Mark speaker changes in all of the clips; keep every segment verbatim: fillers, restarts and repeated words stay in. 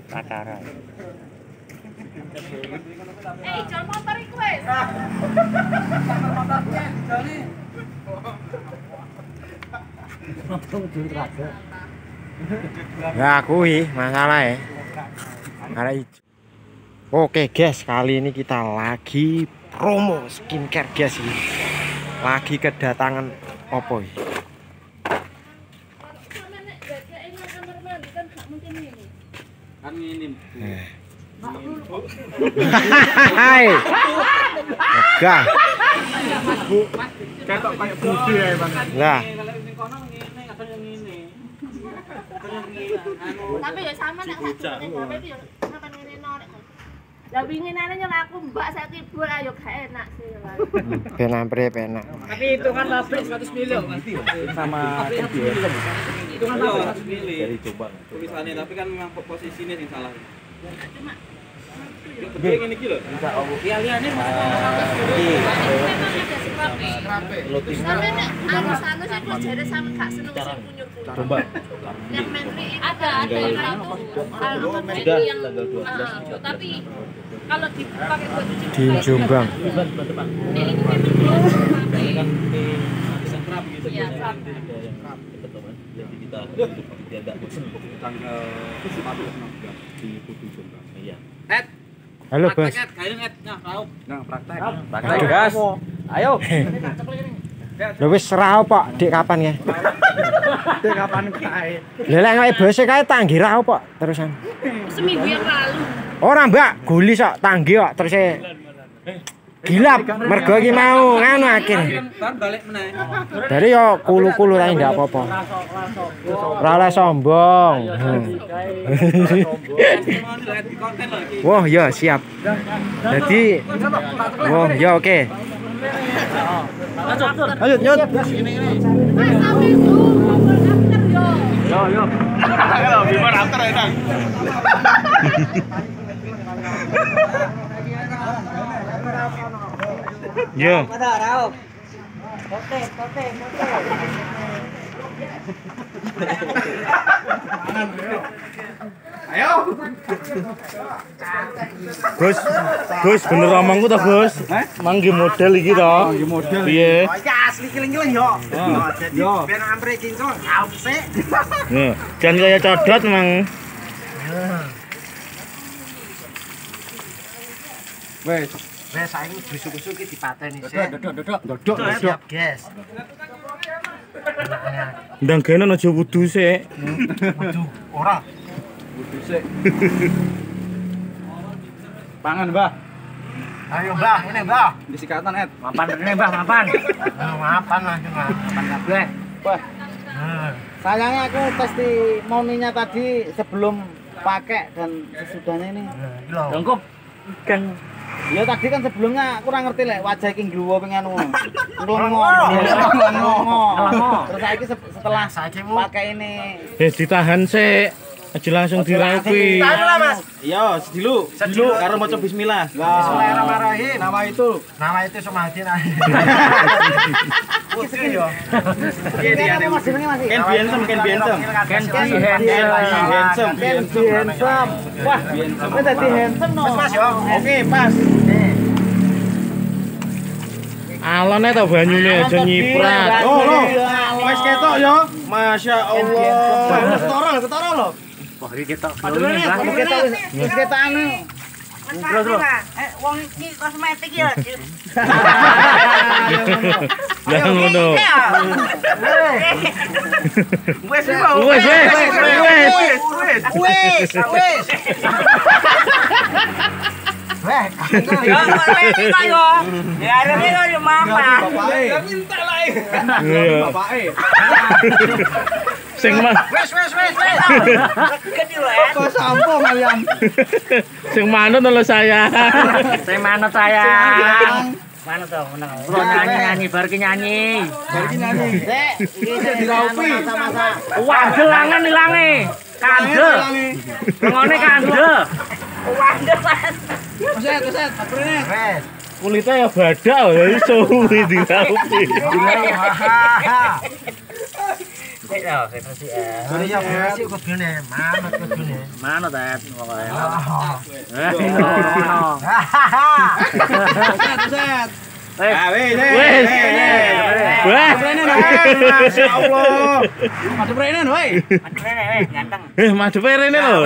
Speaker 1: Acara.
Speaker 2: Eh, jual motor iku wis.
Speaker 3: Motornya jual nih.
Speaker 1: Nah, kuwi masalah ya. Oke guys, kali ini kita lagi promo skincare guys ini. Lagi kedatangan opo ini?
Speaker 3: Kan ini.
Speaker 1: Hai. Enggak.
Speaker 3: Ketok kayak budi ya, Bang.
Speaker 1: Lah.
Speaker 2: Tapi ya sama nek gak itu ya sampean ngene nek. Lah wingi nane nyong aku mbak saiki bur ayo gak enak sih.
Speaker 1: Ben ampre penak.
Speaker 3: Tapi itu kan pabrik seratus miliar nanti sama itu kan seratus miliar dari Jombang tulisannya, tapi kan memang posisinya yang salah.
Speaker 2: Cuma
Speaker 3: gede ini iki lho. Bisa opo. Liane
Speaker 2: sampe nek anu-anu sing kok jare sampe gak seneng sing kunyur-kunyur.
Speaker 3: Jombang.
Speaker 2: Yang menteri ada ada yang satu kalau menteri yang ah, tapi kalau dipakai buat cuci
Speaker 1: Di Jombang.
Speaker 2: ini ini memang
Speaker 3: sentrap gitu.
Speaker 2: Iya, serap.
Speaker 3: Jadi kita dia enggak bosan tanggal empat belas di Kudu Jombang. Iya. Ed.
Speaker 1: Halo, Bos.
Speaker 3: Praktek, kairing Ed. Nah, tahu. Nah, praktek.
Speaker 1: Praktek,
Speaker 3: Gas. Ayo.
Speaker 1: Lho wis serah opo, Dik kapan ya?
Speaker 3: Dik kapan kae?
Speaker 1: Lha lek nek bose kae tanggi ra opo terusan.
Speaker 2: seminggu yang lalu.
Speaker 1: Ora, Mbak, guli sok tanggi kok terus gilap mergo iki mau ngono akhir.
Speaker 3: Kan balik meneh.
Speaker 1: Dari yo kulu-kulu ta ndak apa-apa. Ora oleh sombong. Wah, ya siap. Jadi wah, ya oke. Lanjut, nyut.
Speaker 2: Mas sampe itu ngomong after yo.
Speaker 3: Yo, yo. Ayo, bimar after enak.
Speaker 1: Yo.
Speaker 3: Ada raup.
Speaker 2: Oke, oke, oke.
Speaker 3: Ayo.
Speaker 1: Gus, Gus bener omongku to, Gus? Manggi model iki to.
Speaker 3: Manggi model.
Speaker 1: Piye?
Speaker 4: Ya asli kiling-kiling yo. Jadi ben ampre kinco ngaup sik.
Speaker 1: Nih, jangan kayak codot emang.
Speaker 3: Wes.
Speaker 4: Wes saiki busuk-busuk iki dipateni sik.
Speaker 3: Dodok, dodok, dodok, dodok.
Speaker 4: Siap, guys.
Speaker 1: Ndang kene aja wudu sik.
Speaker 4: Wudu ora.
Speaker 3: Wudu sik. Pangan, Mbah.
Speaker 4: Ayo, Mbah, ini Mbah.
Speaker 3: Di sikatan, Ed.
Speaker 4: Mapan ini, Mbah, mapan. Oh, mapan langsung, Mbah. Mapan kabeh.
Speaker 3: Wah.
Speaker 4: Nah,
Speaker 5: Sayangnya aku testimoninya tadi sebelum pakai dan sesudahnya ini.
Speaker 4: lho.
Speaker 5: Lengkap. Kan ya tadi kan sebelumnya kurang ngerti lek wajah iki ngluwo pengen ngono. Nglongo. Nglongo. Terus saiki setelah pakai ini
Speaker 1: Eh ditahan sik. Aja langsung diraupi.
Speaker 4: Tahan lah, Mas.
Speaker 3: Iya, sedilu. Sedilu karo maca bismillah.
Speaker 4: Bismillahirrahmanirrahim.
Speaker 3: Nama itu.
Speaker 4: Nama itu Sumadin. Wudu yo.
Speaker 3: Piye diane?
Speaker 5: Mas jenenge Mas?
Speaker 3: Ken Biensem, Ken Biensem.
Speaker 5: Ken
Speaker 3: Biensem.
Speaker 5: Ken Biensem. Wah, wis dadi handsome no.
Speaker 4: Mas yo.
Speaker 3: Oke, pas.
Speaker 1: Alone to banyune aja nyiprat.
Speaker 3: Oh, lo. Wes ketok yo. Masya Allah.
Speaker 4: Ketara lho, ketara lho.
Speaker 5: Wah, iki ketok.
Speaker 4: Padahal ini
Speaker 5: Ketok wis ketok anu.
Speaker 4: Terus terus. Eh, wong iki kosmetik ya.
Speaker 1: Lah ngono.
Speaker 4: Wes
Speaker 1: Wes wes wes.
Speaker 4: Wes, wes. Weh,
Speaker 5: Ya, kok yo. Ya arene kok yo mama.
Speaker 3: Ya minta lah.
Speaker 1: Iya.
Speaker 3: Bapake.
Speaker 1: Sing mah
Speaker 4: wes, wes, wes, wes. Gede lho, eh.
Speaker 3: Kok sampo kalian?
Speaker 1: sing manut lho saya.
Speaker 5: Saya manut saya. Mana tuh menang. Bro nyanyi-nyanyi bar ki nyanyi.
Speaker 3: Bar ki nyanyi.
Speaker 5: Dek, iki
Speaker 3: diraupi.
Speaker 5: masa-masa. Wah, gelangan ilange. Kandel. Ngene kandel. Wandel.
Speaker 3: Kuset, kuset, aprene.
Speaker 4: Wes.
Speaker 1: Kulitnya ya badak ya iso diraupi.
Speaker 5: Eh, ya, saya kasih ya.
Speaker 4: Ini ya masih kudune, manut kudune.
Speaker 5: Mana tet pokoknya.
Speaker 4: Eh.
Speaker 3: Set.
Speaker 5: Eh,
Speaker 3: Ah, weh,
Speaker 5: weh.
Speaker 3: Weh.
Speaker 5: Masya Allah.
Speaker 3: Madu prenan, woi.
Speaker 5: Ganteng.
Speaker 1: Eh, madu rene lho.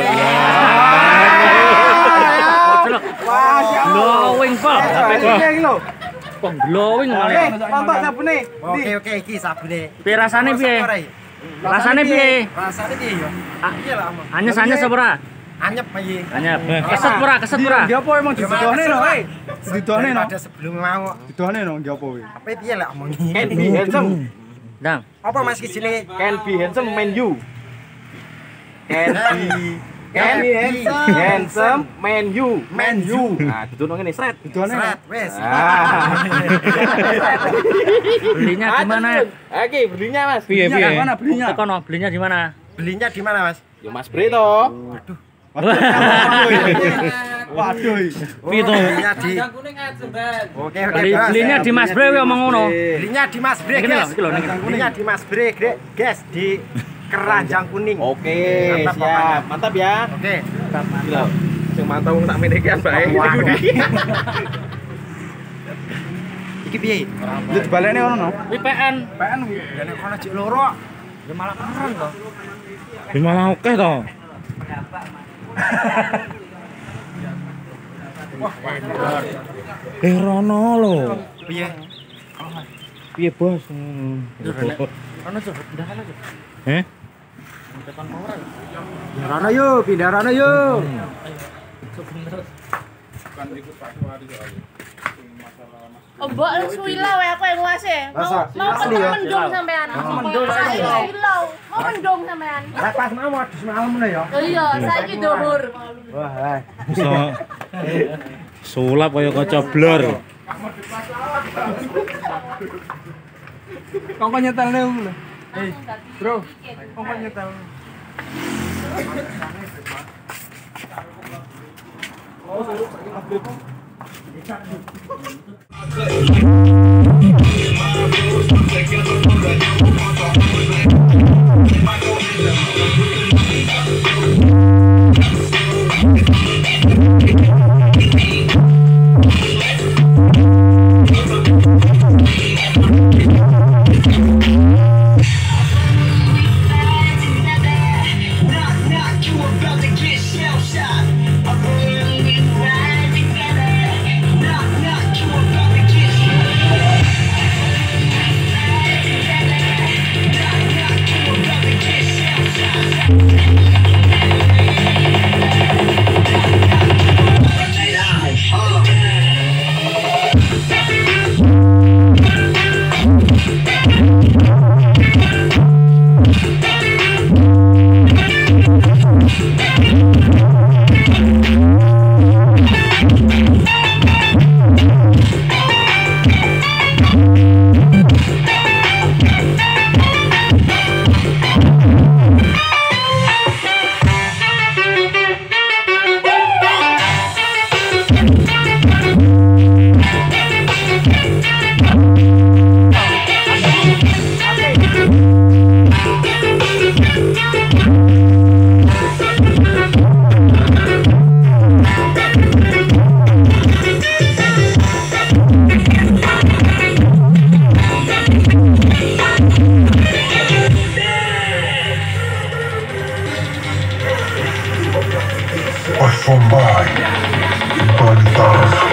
Speaker 5: Glowing pol.
Speaker 3: Iki lho.
Speaker 5: Kok glowing
Speaker 3: Eh,
Speaker 5: ngene.
Speaker 3: tampak sabune.
Speaker 4: Oke oke iki sabune.
Speaker 5: Piye rasane piye? Rasane piye?
Speaker 4: Rasane piye yo? Iya lah omong.
Speaker 5: Anyes-anyes apa ora?
Speaker 4: Anyep piye?
Speaker 5: Anyep. Keset ora, keset ora.
Speaker 3: Ndi apa emang didohne lho, woi. Didohne no.
Speaker 4: Ada sebelum mau.
Speaker 3: Didohne no, ndi apa woi.
Speaker 4: Apa piye lah omong.
Speaker 1: Can be handsome.
Speaker 5: Dang.
Speaker 4: Apa Mas ki jenenge?
Speaker 1: Can be handsome man you. Can be
Speaker 4: Can be handsome.
Speaker 1: handsome man you.
Speaker 4: Man you.
Speaker 1: Nah, duduk ngene sret.
Speaker 3: Didohne.
Speaker 4: Seret wes.
Speaker 1: Ah.
Speaker 5: Belinya di mana?
Speaker 1: Oke, belinya Mas.
Speaker 5: Piye
Speaker 3: Belinya di mana belinya?
Speaker 5: Tekono, belinya di mana?
Speaker 4: Belinya di mana Mas?
Speaker 1: Yo Mas Bre to.
Speaker 3: Waduh.
Speaker 5: Piye to?
Speaker 4: Belinya di Oke oke.
Speaker 5: Beli,
Speaker 4: Mas.
Speaker 5: belinya di Mas Bre omong ngono.
Speaker 4: Belinya di Mas Bre,
Speaker 5: Iki lho,
Speaker 4: guys.
Speaker 5: iki lho ning.
Speaker 4: Belinya di Mas Bre, Gre- guys, di Keranjang Kuning.
Speaker 1: Oke,
Speaker 4: Mantap,
Speaker 1: siap. Mantap ya.
Speaker 4: Oke.
Speaker 1: Gila. Sing mantap tak menekan bae.
Speaker 4: Iki piye?
Speaker 3: Lu dibalekne ono no.
Speaker 5: Kuwi P N.
Speaker 3: P N kuwi.
Speaker 4: Ya nek kono jek loro.
Speaker 5: Ya malah keren to.
Speaker 1: Di malah oke to. Eh Rono lho.
Speaker 4: Piye?
Speaker 1: Piye bos?
Speaker 5: Ono coba pindah kana coba.
Speaker 1: Eh?
Speaker 5: Tekan power.
Speaker 4: Ya rono yo, pindah rono yo.
Speaker 2: Oh, mbok suwi lah wae aku yang nguase. Mau
Speaker 4: Masa?
Speaker 2: mau
Speaker 4: Asli ya?
Speaker 2: mendung sampean.
Speaker 5: Mendung
Speaker 2: Saiki
Speaker 5: sampean.
Speaker 2: ilau. Mau mendung sampean.
Speaker 4: Lah pas mau adus malam ngono ya.
Speaker 2: Oh iya, saiki dhuwur.
Speaker 4: Wah,
Speaker 1: So, sulap kaya kaca blur.
Speaker 3: Kongko nyetelne lho. Eh, bro. Kongko nyetel.
Speaker 6: Passam by, bandadas